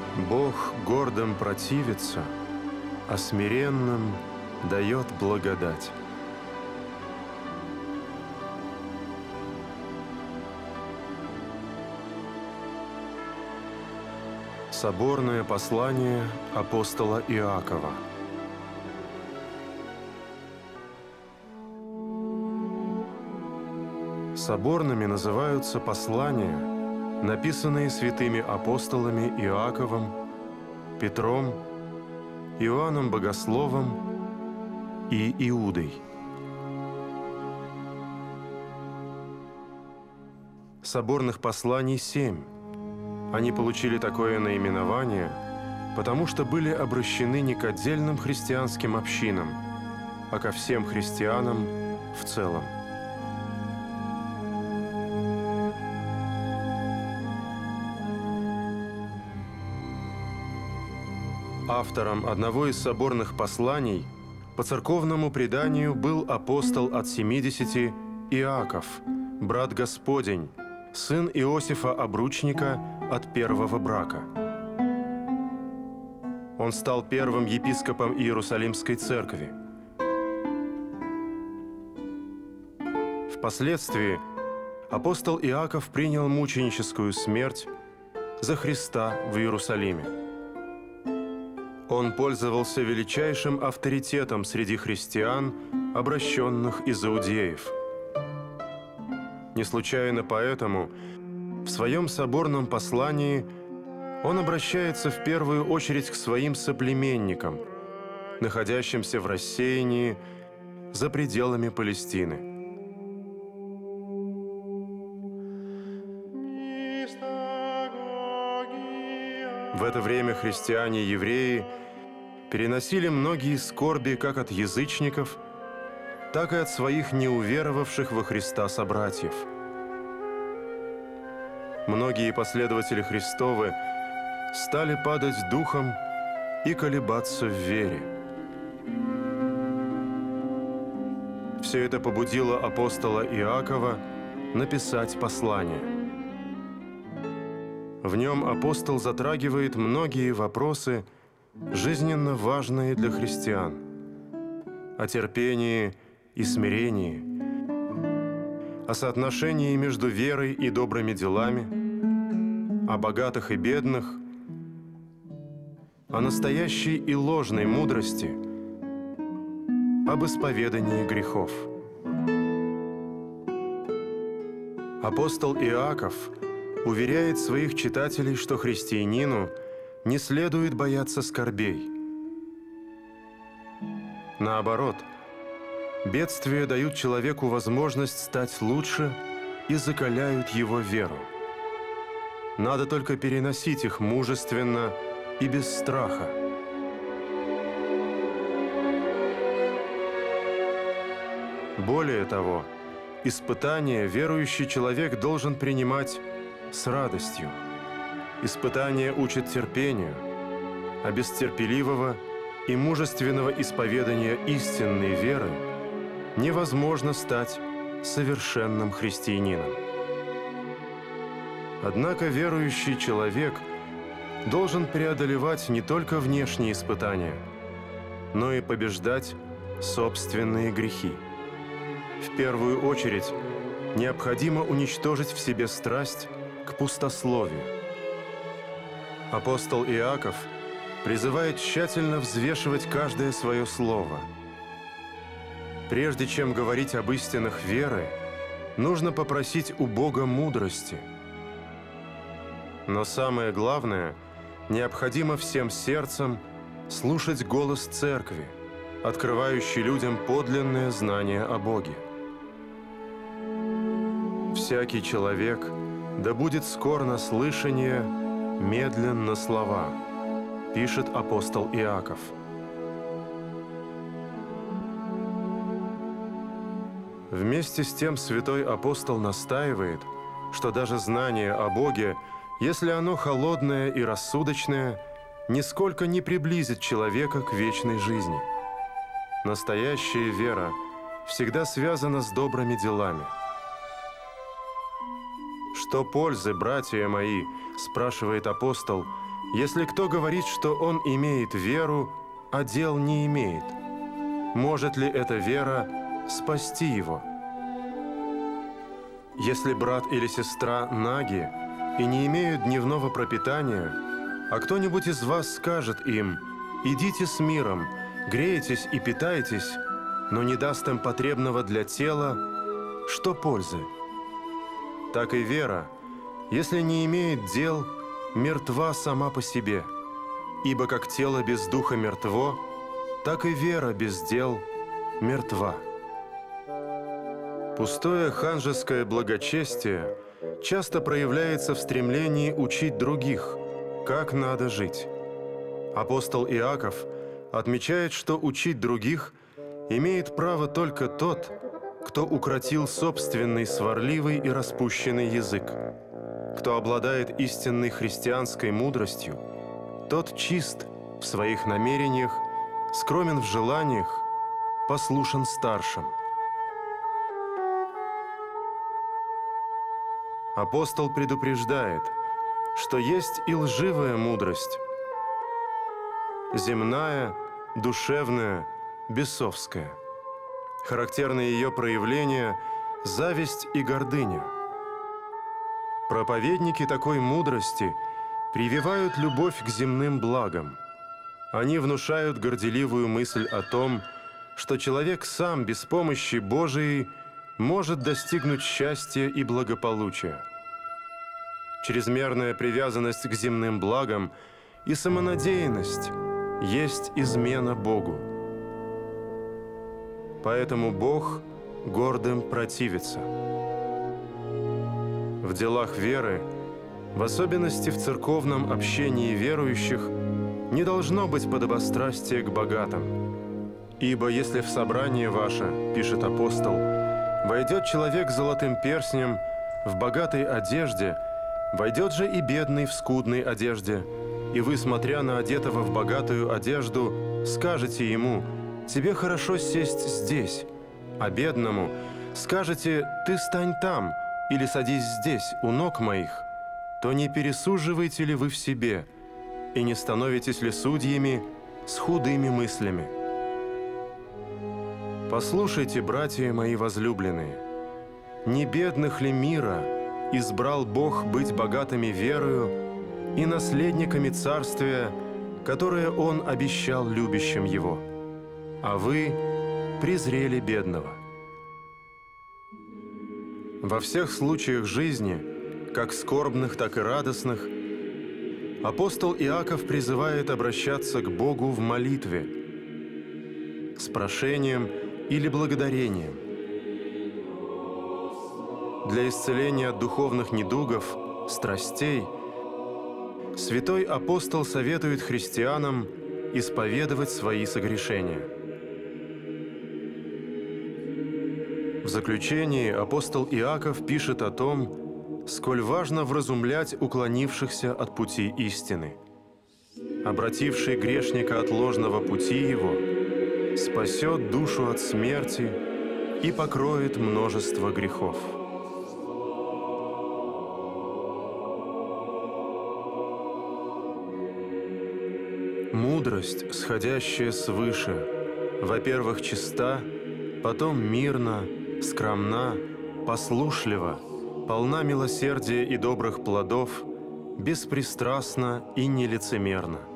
Бог гордым противится, а смиренным дает благодать. Соборное послание апостола Иакова. Соборными называются послания, написанные святыми апостолами Иаковом, Петром, Иоанном Богословом и Иудой. Соборных посланий 7. Они получили такое наименование, потому что были обращены не к отдельным христианским общинам, а ко всем христианам в целом. Автором одного из соборных посланий по церковному преданию был апостол от 70 Иаков, брат Господень, сын Иосифа Обручника от первого брака. Он стал первым епископом Иерусалимской церкви. Впоследствии апостол Иаков принял мученическую смерть за Христа в Иерусалиме. Он пользовался величайшим авторитетом среди христиан, обращенных из иудеев. Не случайно поэтому в своем соборном послании он обращается в первую очередь к своим соплеменникам, находящимся в рассеянии за пределами Палестины. В это время христиане-евреи переносили многие скорби как от язычников, так и от своих неуверовавших во Христа собратьев. Многие последователи Христовы стали падать духом и колебаться в вере. Все это побудило апостола Иакова написать послание. В нем апостол затрагивает многие вопросы, жизненно важные для христиан: о терпении и смирении, о соотношении между верой и добрыми делами, о богатых и бедных, о настоящей и ложной мудрости, об исповедании грехов. Апостол Иаков уверяет своих читателей, что христианину не следует бояться скорбей. Наоборот, бедствия дают человеку возможность стать лучше и закаляют его веру. Надо только переносить их мужественно и без страха. Более того, испытания верующий человек должен принимать с радостью. Испытание учит терпению, а без терпеливого и мужественного исповедания истинной веры невозможно стать совершенным христианином. Однако верующий человек должен преодолевать не только внешние испытания, но и побеждать собственные грехи. В первую очередь необходимо уничтожить в себе страсть к пустословию. Апостол Иаков призывает тщательно взвешивать каждое свое слово. Прежде чем говорить об истинах веры, нужно попросить у Бога мудрости. Но самое главное, необходимо всем сердцем слушать голос Церкви, открывающий людям подлинное знание о Боге. «Всякий человек да будет скор на слышание, медлен на слова», пишет апостол Иаков. Вместе с тем святой апостол настаивает, что даже знание о Боге, если оно холодное и рассудочное, нисколько не приблизит человека к вечной жизни. Настоящая вера всегда связана с добрыми делами. «Что пользы, братья мои, — спрашивает апостол, — Если кто говорит, что он имеет веру, а дел не имеет, может ли эта вера спасти его? Если брат или сестра наги и не имеют дневного пропитания, а кто-нибудь из вас скажет им: «Идите с миром, греетесь и питайтесь», но не даст им потребного для тела, что пользы? Так и вера, если не имеет дел, мертва сама по себе. Ибо как тело без духа мертво, так и вера без дел мертва. Пустое ханжеское благочестие часто проявляется в стремлении учить других, как надо жить. Апостол Иаков отмечает, что учить других имеет право только тот, кто укротил собственный сварливый и распущенный язык. Кто обладает истинной христианской мудростью, тот чист в своих намерениях, скромен в желаниях, послушен старшим. Апостол предупреждает, что есть и лживая мудрость, земная, душевная, бесовская. Характерны ее проявления – зависть и гордыня. Проповедники такой мудрости прививают любовь к земным благам. Они внушают горделивую мысль о том, что человек сам без помощи Божией может достигнуть счастья и благополучия. Чрезмерная привязанность к земным благам и самонадеянность есть измена Богу. Поэтому Бог гордым противится. В делах веры, в особенности в церковном общении верующих, не должно быть подобострастия к богатым. Ибо если в собрание ваше, пишет апостол, войдет человек с золотым перстнем в богатой одежде, войдет же и бедный в скудной одежде, и вы, смотря на одетого в богатую одежду, скажете ему: «Тебе хорошо сесть здесь», а бедному скажете: «Ты стань там» или «Садись здесь, у ног моих», то не пересуживаете ли вы в себе и не становитесь ли судьями с худыми мыслями? Послушайте, братья мои возлюбленные, не бедных ли мира избрал Бог быть богатыми верою и наследниками царствия, которое Он обещал любящим Его? А вы презрели бедного. Во всех случаях жизни, как скорбных, так и радостных, апостол Иаков призывает обращаться к Богу в молитве, с прошением или благодарением. Для исцеления от духовных недугов, страстей, святой апостол советует христианам исповедовать свои согрешения. В заключении апостол Иаков пишет о том, сколь важно вразумлять уклонившихся от пути истины. Обративший грешника от ложного пути его спасет душу от смерти и покроет множество грехов. Мудрость, сходящая свыше, во-первых, чиста, потом мирна, скромна, послушлива, полна милосердия и добрых плодов, беспристрастна и нелицемерна.